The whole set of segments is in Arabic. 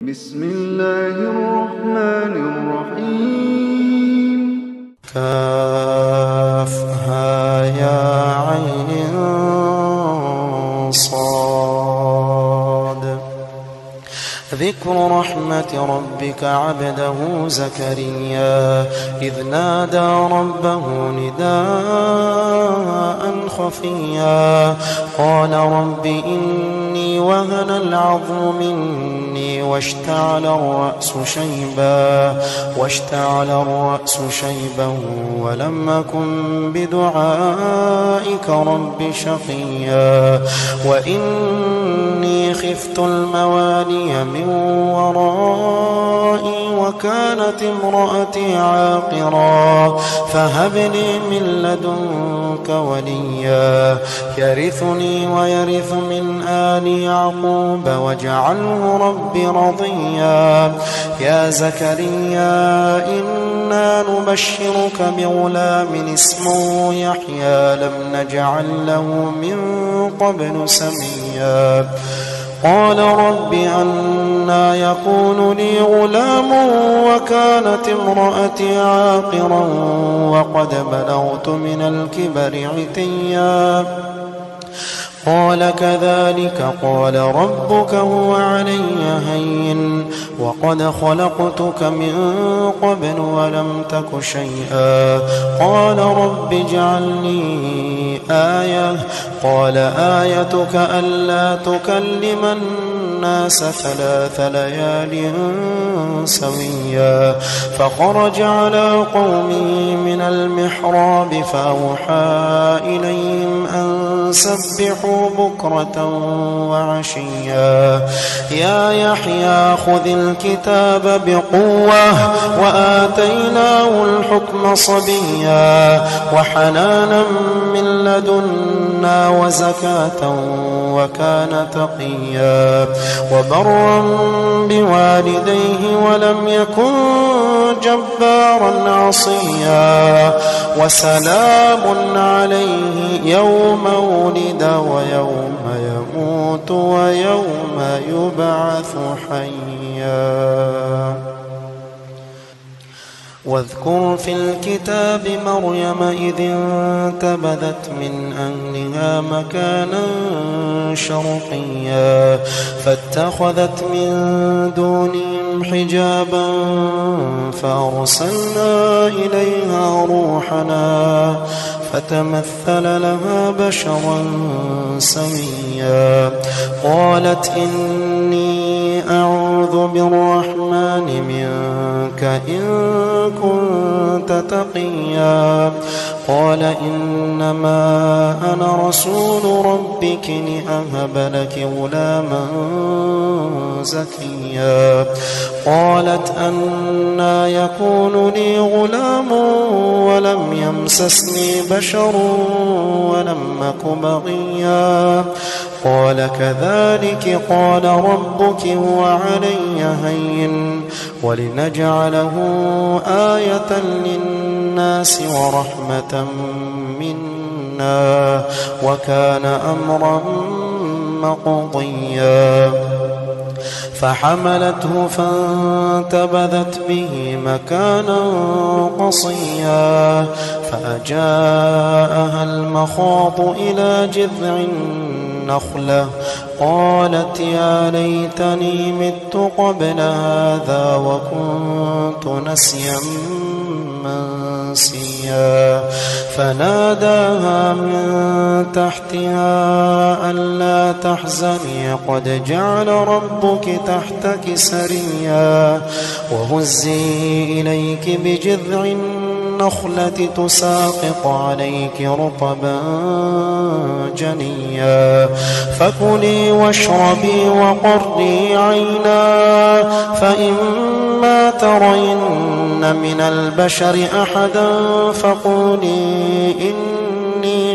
بسم الله الرحمن الرحيم. كافها يا عين صاد. ذكر رحمة ربك عبده زكريا إذ نادى ربه نداء خفيا قال رب إني وهن العظم مني واشتعل الرأس شيبا ولم أكن بدعائك رب شقيا وإني خفت الموالي من ورائي وكانت امرأتي عاقرا فهب لي من لدنك وليا يرثني ويرث من آل يعقوب واجعله رب رضيا. يا زكريا إنا نبشرك بغلام اسمه يحيى لم نجعل له من قبل سميا قال رب أنى يكون لي غلام وكانت امرأتي عاقرا وقد بلغت من الكبر عتيا قال كذلك قال ربك هو علي هين وقد خلقتك من قبل ولم تك شيئا قال رب اجعل لي آية قال آيتك ألا تكلم الناس 3 ليال سويا فخرج على قومه من المحراب فأوحى إليهم أن سبحوا بكرة وعشيا يا يحيى خذ الكتاب بقوة وآتيناه الحكم صبيا وحنانا من لدنا وزكاة وكان تقيا وبرا بوالديه ولم يكن جبارا عصيا وسلام عليه يوم ولد ويوم يموت ويوم يبعث حيا. واذكر في الكتاب مريم إذ انتبذت من أهلها مكانا شرقيا فاتخذت من دونهم حجابا فأرسلنا إليها روحنا فتمثل لها بشرا سويا قالت إني أعوذ بالرحمن منك إن كنت تقيا قال إنما أنا رسول ربك لأهب لك غلاما زكيا قالت أنى يكون لي غلام ولم يمسسني بشر ولم أك بغيا قال كذلك قال ربك هو علي هين ولنجعله آية للناس ورحمة منا وكان أمرا مقضيا فحملته فانتبذت به مكانا قصيا فأجاءها المخاض إلى جذع النخلة قالت يا ليتني مت قبل هذا وكنت نسيا منسيا فناداها من تحتها ألا تحزني قد جعل ربك تحتك سريا وهزي إليك بجذع النخلة تساقط عليك رطبا جنيا فكلي واشربي وقري عينا فإما ترين من البشر أحدا فقولي إني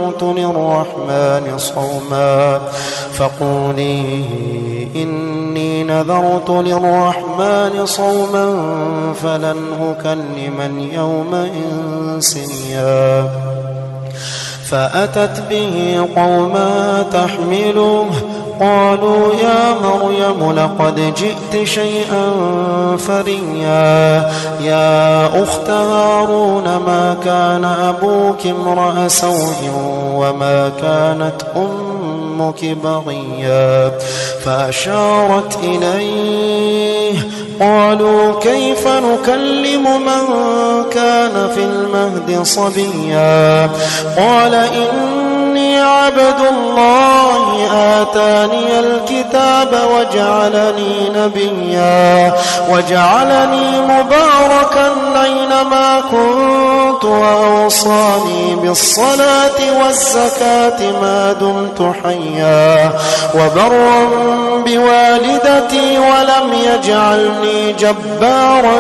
نذرت للرحمن صوما فلن أكلم اليوم إنسيا فأتت به قوما تحمله قالوا يا مريم لقد جئت شيئا فريا يا أخت هارون ما كان أبوك امرأ سوء وما كانت أمك بغيا فأشارت إليه قالوا كيف نكلم من كان في المهد صبيا قال إني عبد الله آتاني الكتاب وجعلني نبيا وجعلني مباركا أينما كنت وأوصاني بالصلاة والزكاة ما دمت حيا وبرا بوالدتي ولم يجعلني جبارا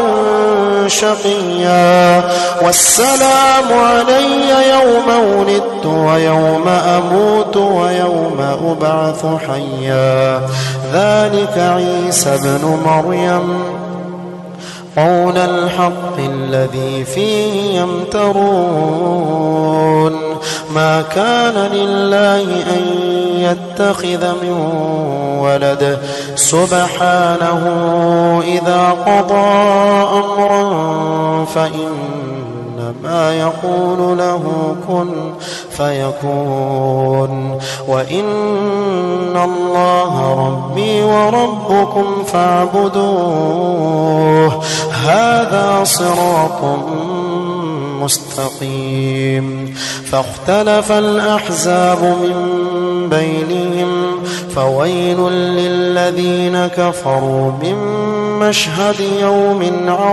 شقيا والسلام علي يوم ولدت ويوم أموت ويوم أبعث حيا ذلك عيسى ابن مريم قول الحق الذي فيه يمترون ما كان لله أن يتخذ من ولد سبحانه إذا قضى أمرا فإنما يقول له كن فيكون وإن الله ربي وربكم فاعبدوه هذا صراط مستقيم فاختلف الأحزاب من بينهم فويل للذين كفروا من مشهد يوم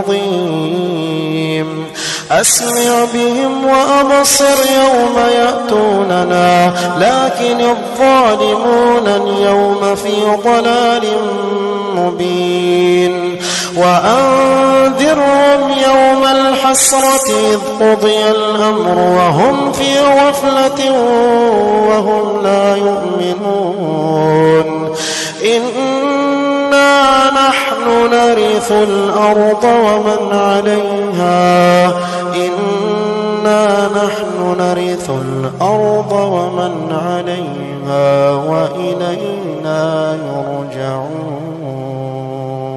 عظيم أسمع بهم وأبصر يوم يأتوننا لكن الظالمون اليوم في ضلال مبين وأنذرهم يوم الحسرة إذ قضي الأمر وهم في غفلة وهم لا يؤمنون إنا نحن نرث الأرض ومن عليها إنا نحن نرث الأرض ومن عليها وإلينا يرجعون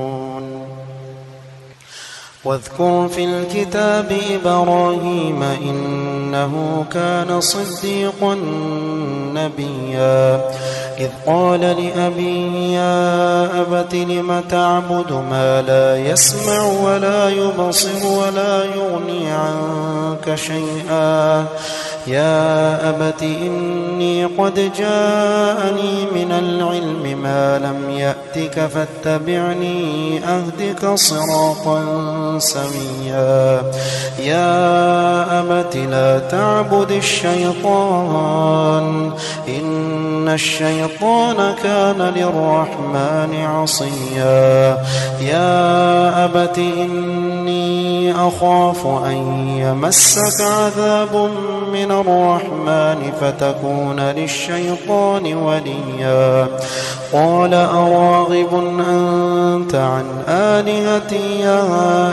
واذكر في الكتاب إبراهيم إنه كان صديقا نبيا إذ قال لأبيه يا أبت لم تعبد ما لا يسمع ولا يبصر ولا يغني عنك شيئا يا أبت إني قد جاءني من العلم ما لم يأتك فاتبعني أهدك صراطا سويا يا أبت لا تعبد الشيطان إن الشيطان كان للرحمن عصيا يا أبت إني أخاف أن يمسك عذاب من الرحمن فتكون للشيطان وليا قال أراغب أنت عن آلهتي يا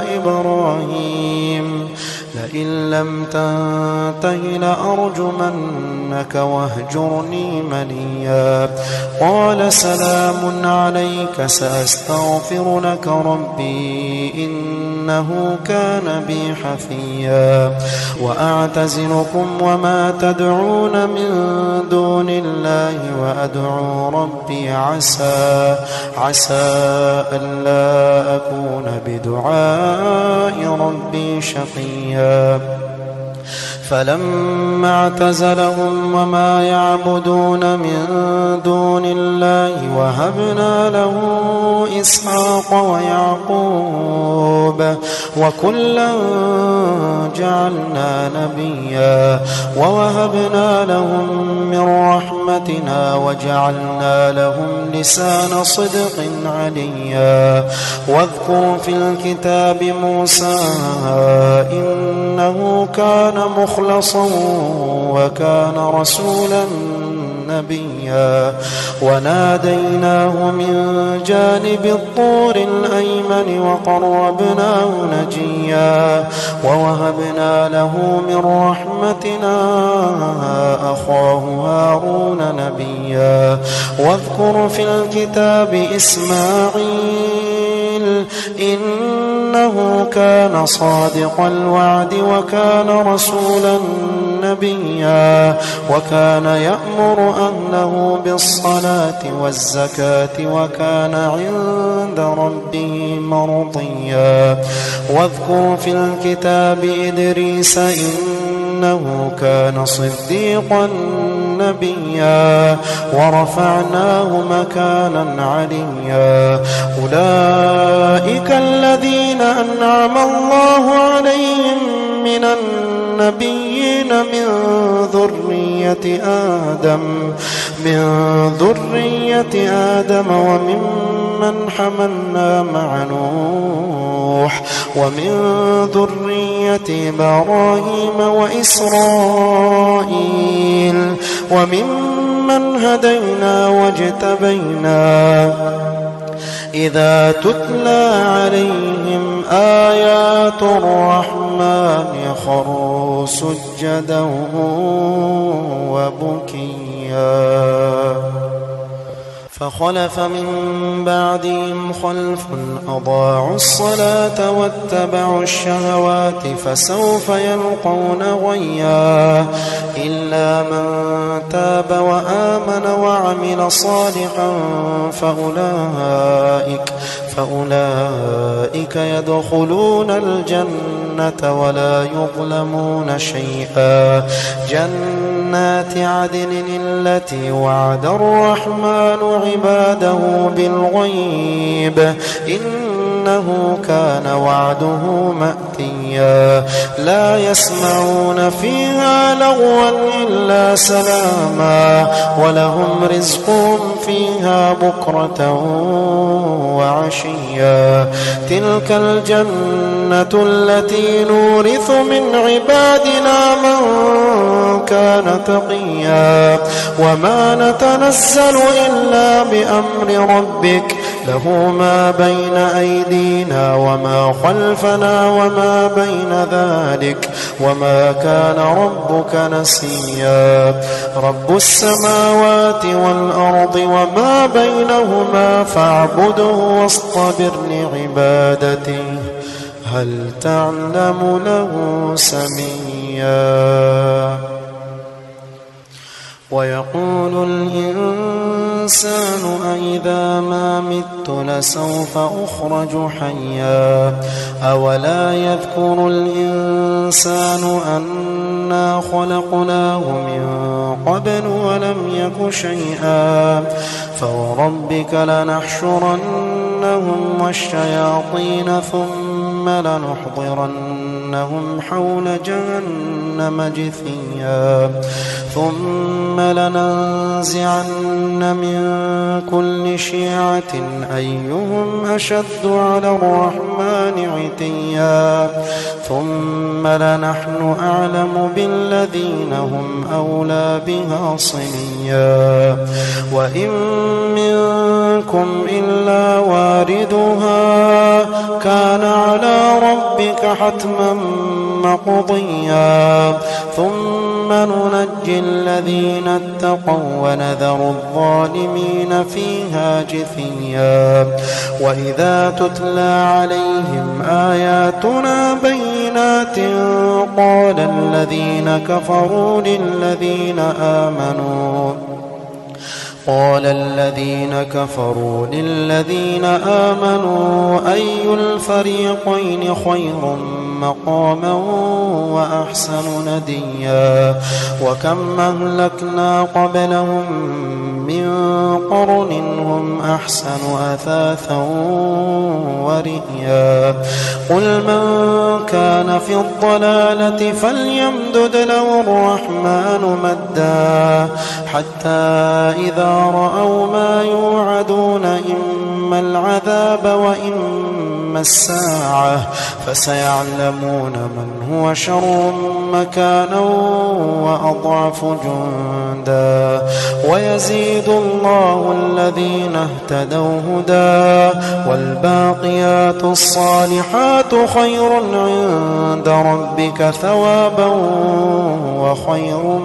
إبراهيم لئن لم تنته لأرجمنك واهجرني مليا قال سلام عليك سأستغفر لك ربي إنه كان بي حفيا وأعتزلكم وما تدعون من دون الله وأدعو ربي عسى ألا أكون بدعاء ربي شقيا فلما اعتزلهم وما يعبدون من دون الله وهبنا له إسحاق ويعقوب وكلا جعلنا نبيا ووهبنا لهم من رحمتنا وجعلنا لهم لسان صدق عليا واذكر في الكتاب موسى إنه كان مخلصا وكان رسولا نبيا وناديناه من جانب الطور الأيمن وقربناه نجيا ووهبنا له من رحمتنا أخاه هارون نبيا واذكر في الكتاب إسماعيل إنه كان صادق الوعد وكان رسولا نبيا وكان يأمر أهله بالصلاة والزكاة وكان عند ربه مرضيا واذكر في الكتاب إدريس إنه كان صديقا نبيا ورفعناه مكانا عليا أولئك الذين أنعم الله عليهم من النبيين من ذرية آدم وممن حملنا مع نوح ومن ذرية إبراهيم وإسرائيل وممن هدينا واجتبينا إذا تتلى عليهم آيات الرحمن خروا سجدا وبكيا فخلف من بعدهم خلف أضاعوا الصلاة واتبعوا الشهوات فسوف يلقون غيا إلا من تاب وآمن وعمل صالحا فأولئك يدخلون الجنة ولا يظلمون شيئا جنات عدن التي وعد الرحمن عباده بالغيب إنه كان وعده مأتيا لا يسمعون فيها لغوا إلا سلاما ولهم رزقهم فيها بكرة وعشيا تلك الجنة التي نورث من عبادنا من كان تقيا وما نتنزل إلا بأمر ربك له ما بين أيدينا وما خلفنا وما بين ذلك وما كان ربك نسيا رب السماوات والأرض وما بينهما فاعبده واصطبر لعبادته هل تعلم له سميا ويقول الإنسان أإذا ما مت لسوف أخرج حيا أولا يذكر الإنسان أنا خلقناه من قبل ولم يك شيئا فوربك لنحشرنهم والشياطين ثم لنحضرنهم حول جهنم جثيا ثم لننزعن من كل شيعة أيهم أشد على الرحمن عتيا ثم لنحن أعلم بالذين هم أولى بها صليا وإن منكم إلا واردها كان على ربك حتما مقضيا ثم ننجي الذين اتقوا ونذر الظالمين فيها جثيا وإذا تتلى عليهم آياتنا بينات قال الذين كفروا للذين آمنوا أي الفريقين خير مقاما وأحسن نديا وكم أهلكنا قبلهم من قرن هم أحسن أثاثا ورئيا قل من كان في الضلالة فليمدد له الرحمن مدا حتى إذا رأوا ما يوعدون إما إما العذاب وإما الساعة فسيعلمون من هو شر مكانا وأضعف جندا ويزيد الله الذين اهتدوا هدى والباقيات الصالحات خير عند ربك ثوابا وخير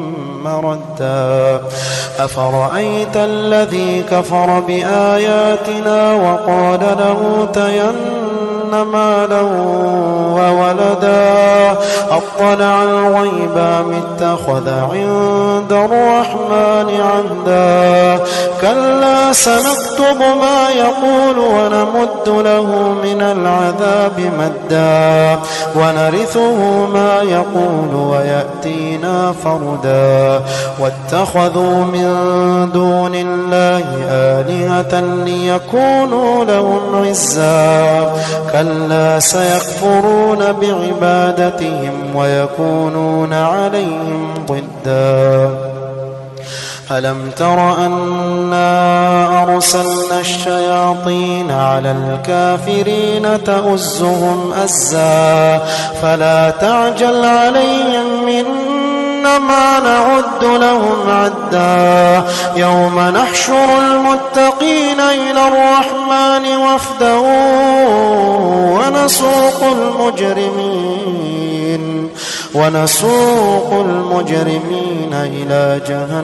مردا أفرأيت الذي كفر بآياتنا وقال لأوتين مالا وولدا أطلع الغيب أم اتخذ عند الرحمن عهدا كلا سنكتب ما يقول ونمد له من العذاب مدا ونرثه ما يقول ويأتينا فردا واتخذوا من دون الله آلهة ليكونوا لهم عزا كلا سيكفرون بعبادتهم ويكونون عليهم ضدا ألم تر أنا أرسلنا الشياطين على الكافرين تؤزهم أزا فلا تعجل عليهم إنما نعد لهم عدا يوم نحشر المتقين إلى الرحمن وفدا ونسوق المجرمين إلى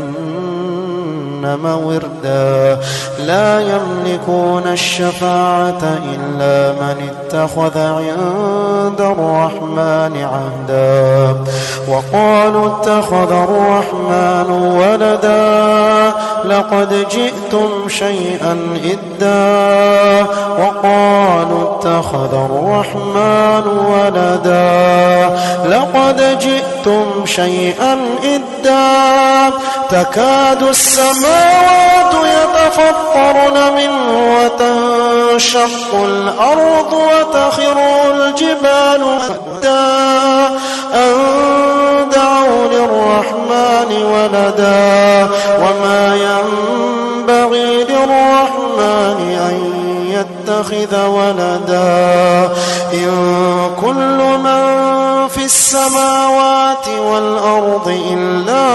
جهنم وردا لا يملكون الشفاعة إلا من اتخذ عند الرحمن عهدا وقالوا اتخذ الرحمن ولدا لقد جئتم شيئا إدا وقالوا اتخذ الرحمن ولدا لقد جئتم شيئا إدا تكاد السماوات يتفطرن منه وتنشق الأرض وتخر الجبال هدا أن دعوا للرحمن ولدا وما ينبغي للرحمن أن يتخذ ولدا إن كل من في السماوات والأرض إلا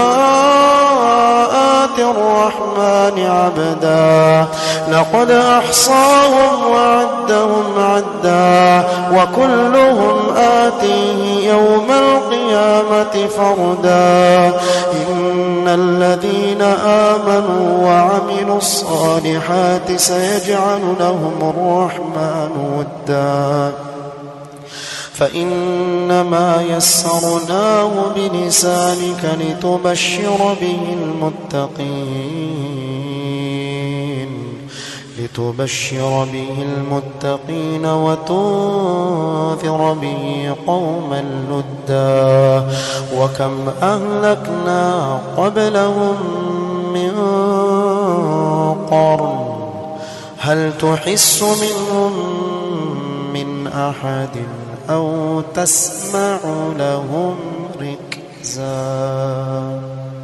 آتي الرحمن عبدا لقد أحصاهم وعدهم عدا وكلهم آتيه يوم القيامة فردا إن الذين آمنوا وعملوا الصالحات سيجعل لهم الرحمن ودا فإنما يسرناه بلسانك لتبشر به المتقين وتنذر به قوما لدا وكم أهلكنا قبلهم من قرن هل تحس منهم من أحد أو تسمع لهم ركزا